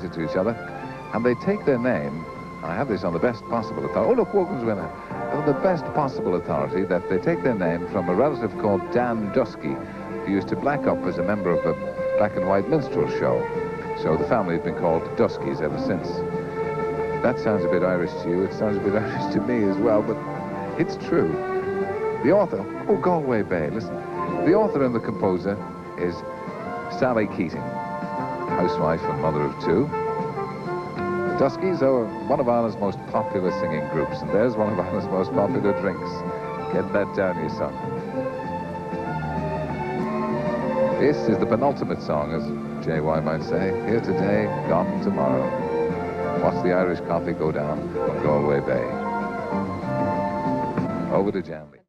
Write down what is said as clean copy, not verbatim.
related to each other, and they take their name, I have this on the best possible authority, oh look, Wogan's winner, on the best possible authority, that they take their name from a relative called Dan Dusky, who used to black up as a member of a black and white minstrel show. So the family have been called Duskies ever since. That sounds a bit Irish to you, it sounds a bit Irish to me as well, but it's true. The author, oh, Galway Bay, listen. The author and the composer is Sally Keating, housewife and mother of two. The Duskies are one of Ireland's most popular singing groups, and there's one of Ireland's most popular drinks. Get that down, your son. This is the penultimate song, as J.Y. might say. Here today, gone tomorrow. Watch the Irish coffee go down on Galway Bay. Over to Janley.